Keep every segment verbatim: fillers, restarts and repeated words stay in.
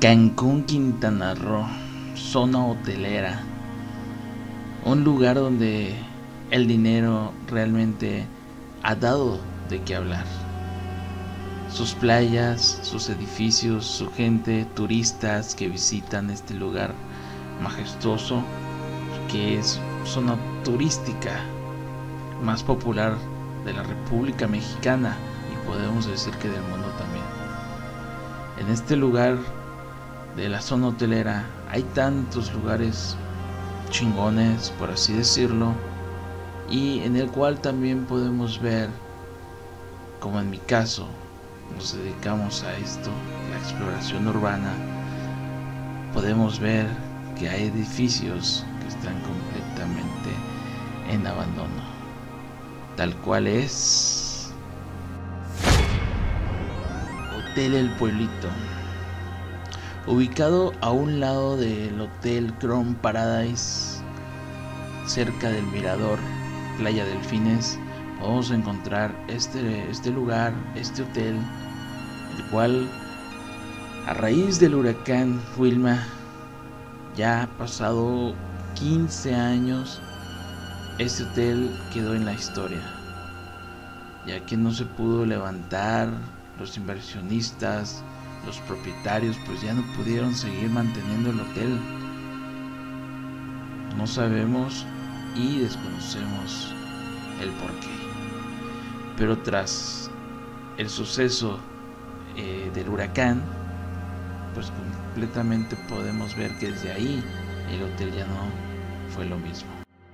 Cancún, Quintana Roo, zona hotelera, un lugar donde el dinero realmente ha dado de qué hablar. Sus playas, sus edificios, su gente, turistas que visitan este lugar majestuoso, que es zona turística más popular de la República Mexicana y podemos decir que del mundo también. En este lugar de la zona hotelera hay tantos lugares chingones, por así decirlo, y en el cual también podemos ver, como en mi caso nos dedicamos a esto, la exploración urbana, podemos ver que hay edificios que están completamente en abandono, tal cual es Hotel El Pueblito, ubicado a un lado del Hotel Crown Paradise, cerca del mirador Playa Delfines. Vamos a encontrar este, este lugar, este hotel, el cual a raíz del huracán Wilma ya ha pasado quince años. Este hotel quedó en la historia, ya que no se pudo levantar. Los inversionistas, los propietarios, pues ya no pudieron seguir manteniendo el hotel. No sabemos y desconocemos el porqué, pero tras el suceso eh, del huracán, pues completamente podemos ver que desde ahí el hotel ya no fue lo mismo.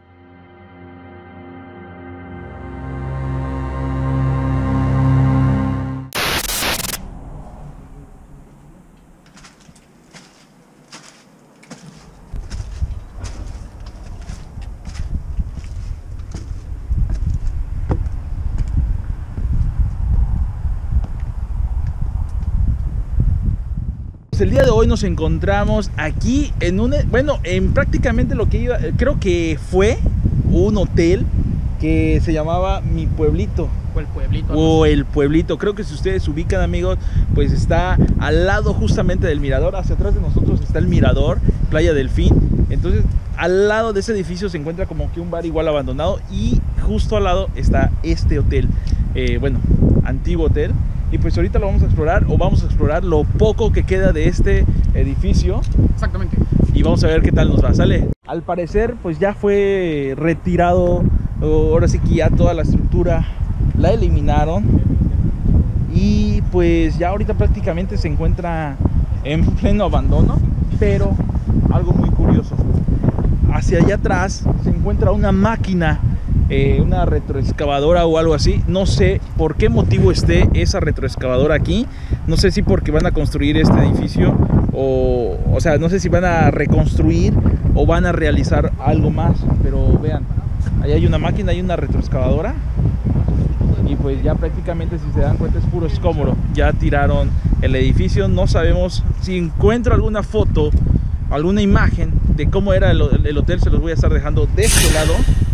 El día de hoy nos encontramos aquí en un, bueno, en prácticamente lo que iba, creo que fue un hotel que se llamaba Mi Pueblito. O El Pueblito. O El Pueblito. Creo que si ustedes se ubican, amigos, pues está al lado justamente del mirador. Hacia atrás de nosotros está el mirador, Playa Delfín. Entonces, al lado de ese edificio se encuentra como que un bar igual abandonado. Y justo al lado está este hotel, eh, bueno, antiguo hotel. Y pues ahorita lo vamos a explorar, o vamos a explorar lo poco que queda de este edificio. Exactamente. Y vamos a ver qué tal nos va, ¿sale? Al parecer, pues ya fue retirado, ahora sí que ya toda la estructura la eliminaron. Y pues ya ahorita prácticamente se encuentra en pleno abandono. Pero algo muy curioso, hacia allá atrás se encuentra una máquina, Eh, una retroexcavadora o algo así. No sé por qué motivo esté esa retroexcavadora aquí. No sé si porque van a construir este edificio o, o sea, no sé si van a reconstruir o van a realizar algo más. Pero vean, ahí hay una máquina, hay una retroexcavadora. Y pues ya prácticamente, si se dan cuenta, es puro escombro. Ya tiraron el edificio. No sabemos si encuentro alguna foto, alguna imagen de cómo era el, el hotel. Se los voy a estar dejando de este lado.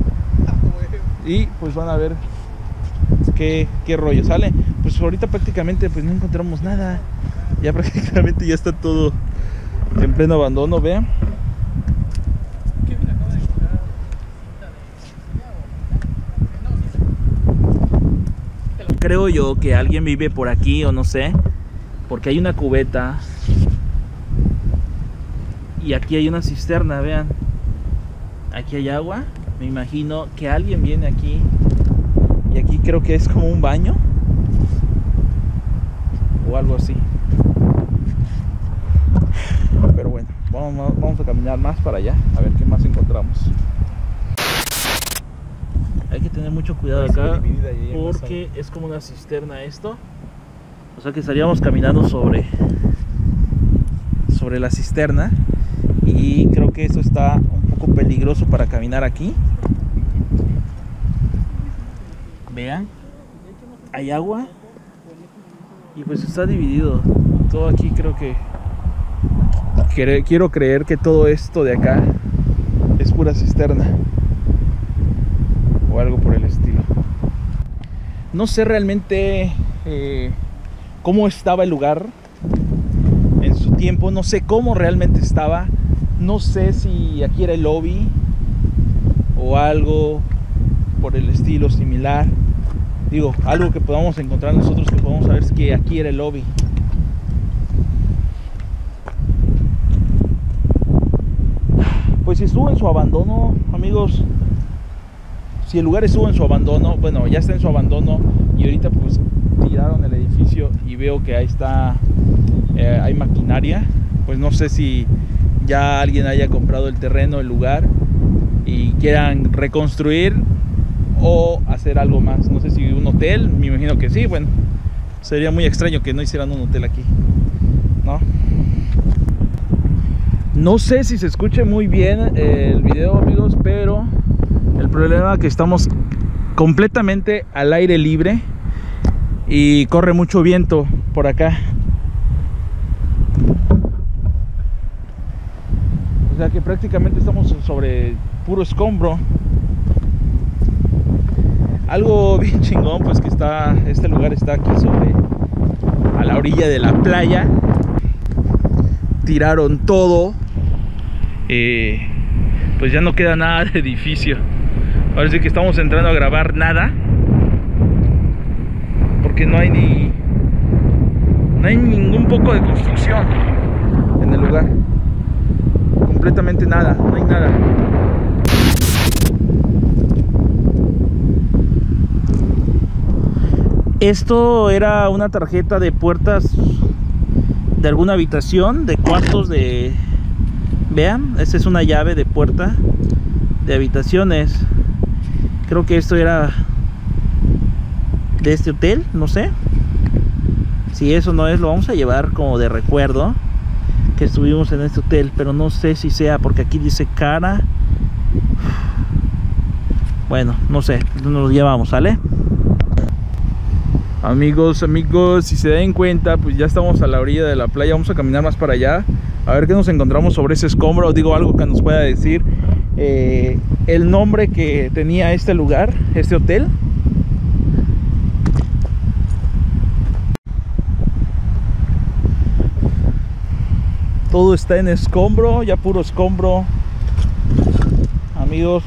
Y pues van a ver qué, qué rollo sale. Pues ahorita prácticamente pues no encontramos nada. Ya prácticamente ya está todo en pleno abandono, vean. Creo yo que alguien vive por aquí o no sé, porque hay una cubeta y aquí hay una cisterna, vean. Aquí hay agua. Me imagino que alguien viene aquí y aquí creo que es como un baño o algo así. Pero bueno, vamos, vamos a caminar más para allá a ver qué más encontramos. Hay que tener mucho cuidado acá porque es como una cisterna esto. O sea que estaríamos caminando sobre, sobre la cisterna y creo que eso está poco peligroso para caminar aquí. Vean, hay agua y pues está dividido todo aquí. Creo que quiero creer que todo esto de acá es pura cisterna o algo por el estilo. No sé realmente eh, cómo estaba el lugar en su tiempo. tiempo, no sé cómo realmente estaba, no sé si aquí era el lobby o algo por el estilo similar. Digo, algo que podamos encontrar nosotros, que podamos saber es que aquí era el lobby. Pues si estuvo en su abandono, amigos, si el lugar estuvo en su abandono, bueno, ya está en su abandono y ahorita pues tiraron el edificio y veo que ahí está, eh, hay maquinaria, pues no sé si ya alguien haya comprado el terreno, el lugar y quieran reconstruir o hacer algo más. No sé si un hotel, me imagino que sí. Bueno, sería muy extraño que no hicieran un hotel aquí, ¿no? No sé si se escuche muy bien el video, amigos, pero el problema es que estamos completamente al aire libre y corre mucho viento por acá. O sea que prácticamente estamos sobre puro escombro. Algo bien chingón, pues que está, este lugar está aquí sobre, a la orilla de la playa. Tiraron todo. Eh, pues ya no queda nada de edificio. Ahora sí que estamos entrando a grabar nada, porque no hay ni no hay ningún poco de construcción en el lugar. Completamente nada, no hay nada. Esto era una tarjeta de puertas de alguna habitación, de cuartos de... Vean, esta es una llave de puerta de habitaciones. Creo que esto era de este hotel, no sé. Si eso no es, lo vamos a llevar como de recuerdo que estuvimos en este hotel, pero no sé si sea, porque aquí dice cara. Bueno, no sé, nos lo llevamos, ¿sale? Amigos, amigos, si se den cuenta, pues ya estamos a la orilla de la playa. Vamos a caminar más para allá, a ver qué nos encontramos sobre ese escombro. Digo, algo que nos pueda decir eh, el nombre que tenía este lugar, este hotel. Todo está en escombro, ya puro escombro. Amigos,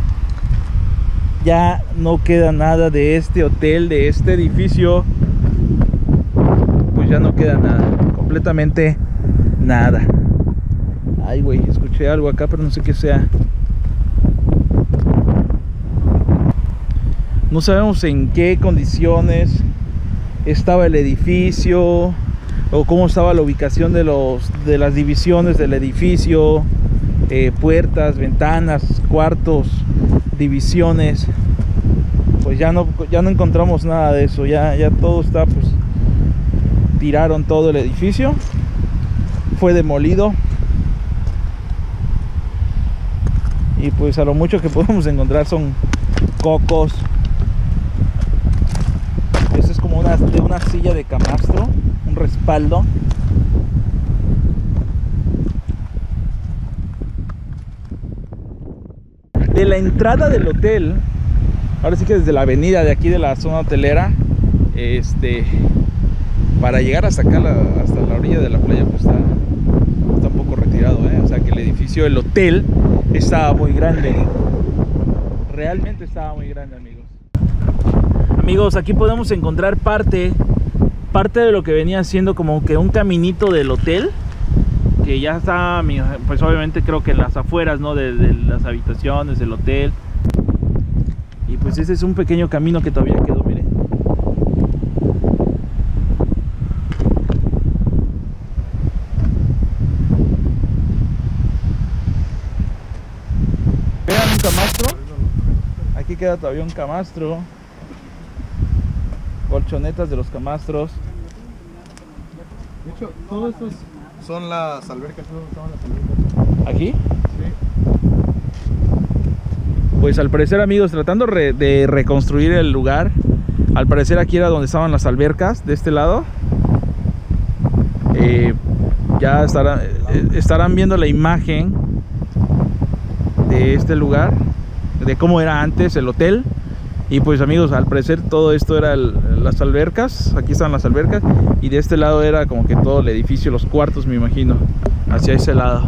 ya no queda nada de este hotel, de este edificio. Pues ya no queda nada, completamente nada. Ay, güey, escuché algo acá, pero no sé qué sea. No sabemos en qué condiciones estaba el edificio o cómo estaba la ubicación de los de las divisiones del edificio, eh, puertas, ventanas, cuartos, divisiones. Pues ya no ya no encontramos nada de eso. Ya ya todo está, pues tiraron todo el edificio, fue demolido. Y pues a lo mucho que podemos encontrar son cocos. Eso es como una, de una silla de camastro, un respaldo. De la entrada del hotel, ahora sí que desde la avenida de aquí de la zona hotelera, este, para llegar hasta acá, la, hasta la orilla de la playa, pues está, está un poco retirado, ¿eh? O sea que el edificio del hotel estaba muy grande. Realmente estaba muy grande, amigos. Amigos, aquí podemos encontrar parte parte de lo que venía siendo como que un caminito del hotel, que ya está, pues obviamente creo que en las afueras, ¿no? de, de las habitaciones del hotel. Y pues ese es un pequeño camino que todavía quedó, miren. Vean un camastro. Aquí queda todavía un camastro. Colchonetas de los camastros. De hecho, todo esto son las albercas. ¿Son las albercas? ¿Aquí? Sí. Pues al parecer, amigos, tratando re de reconstruir el lugar, al parecer aquí era donde estaban las albercas, de este lado. Eh, ya estarán, eh, estarán viendo la imagen de este lugar, de cómo era antes el hotel. Y pues amigos, al parecer todo esto era el, las albercas. Aquí estaban las albercas. Y de este lado era como que todo el edificio, los cuartos, me imagino, hacia ese lado.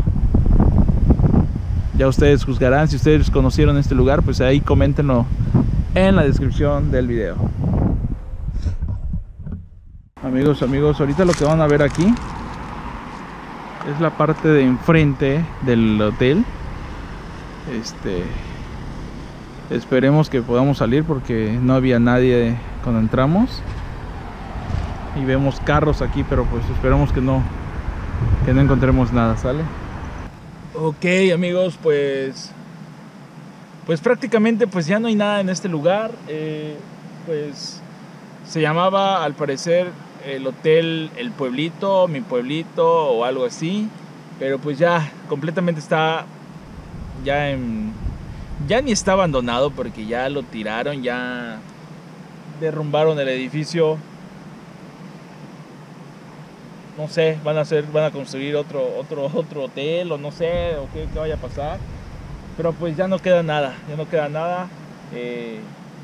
Ya ustedes juzgarán. Si ustedes conocieron este lugar, pues ahí coméntenlo en la descripción del video. Amigos, amigos, ahorita lo que van a ver aquí es la parte de enfrente del hotel. Este, esperemos que podamos salir porque no había nadie cuando entramos. Y vemos carros aquí, pero pues esperemos que no, que no encontremos nada, ¿sale? Ok, amigos, pues pues prácticamente pues ya no hay nada en este lugar. eh, Pues se llamaba al parecer el hotel El Pueblito, Mi Pueblito o algo así, pero pues ya completamente está ya en, ya ni está abandonado porque ya lo tiraron, ya derrumbaron el edificio. No sé, van a hacer, van a construir otro, otro, otro hotel o no sé, o qué, qué vaya a pasar. Pero pues ya no queda nada, ya no queda nada. Eh,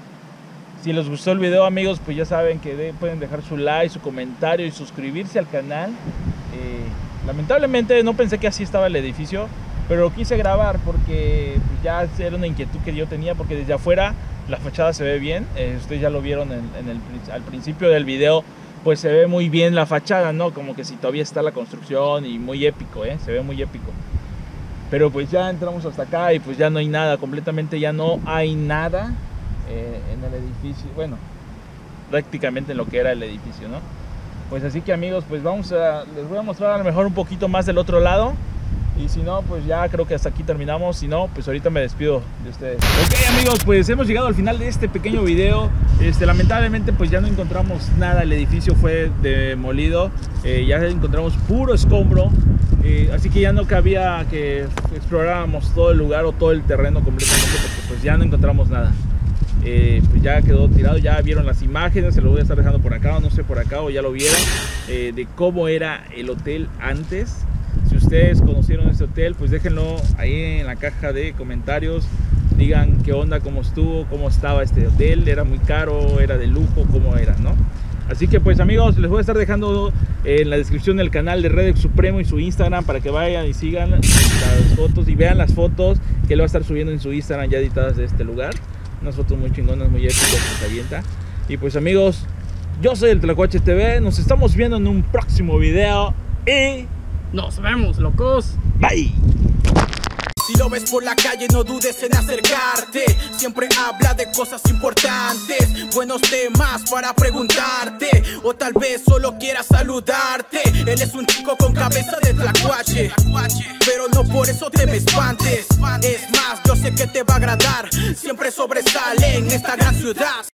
si les gustó el video, amigos, pues ya saben que de, pueden dejar su like, su comentario y suscribirse al canal. Eh, lamentablemente no pensé que así estaba el edificio, pero lo quise grabar porque pues, ya era una inquietud que yo tenía, porque desde afuera la fachada se ve bien. Eh, ustedes ya lo vieron en, en el, al principio del video. Pues se ve muy bien la fachada, ¿no? Como que si todavía está la construcción y muy épico, ¿eh? Se ve muy épico. Pero pues ya entramos hasta acá y pues ya no hay nada, completamente ya no hay nada eh, en el edificio. Bueno, prácticamente en lo que era el edificio, ¿no? Pues así que amigos, pues vamos a, les voy a mostrar a lo mejor un poquito más del otro lado. Y si no, pues ya creo que hasta aquí terminamos. Si no, pues ahorita me despido de ustedes. Ok amigos, pues hemos llegado al final de este pequeño video. Este, lamentablemente pues ya no encontramos nada. El edificio fue demolido. eh, Ya encontramos puro escombro. eh, Así que ya no cabía que exploráramos todo el lugar o todo el terreno completamente, porque pues ya no encontramos nada. Eh, pues ya quedó tirado. Ya vieron las imágenes, se lo voy a estar dejando por acá o no sé por acá, o ya lo vieron, eh, de cómo era el hotel antes. Si ustedes conocieron este hotel, pues déjenlo ahí en la caja de comentarios. Digan qué onda, cómo estuvo, cómo estaba este hotel. Era muy caro, era de lujo, cómo era, ¿no? Así que pues amigos, les voy a estar dejando en la descripción del canal de Redex Supremo y su Instagram para que vayan y sigan las fotos y vean las fotos que él va a estar subiendo en su Instagram ya editadas de este lugar. Unas fotos muy chingonas, muy épicas que se avienta. Y pues amigos, yo soy el Tlacuache T V. Nos estamos viendo en un próximo video y nos vemos, locos. bye. Si lo ves por la calle no dudes en acercarte. Siempre habla de cosas importantes, buenos temas para preguntarte, o tal vez solo quiera saludarte. Él es un chico con cabeza de tlacuache, pero no por eso te me espantes. Es más, yo sé que te va a agradar. Siempre sobresale en esta gran ciudad.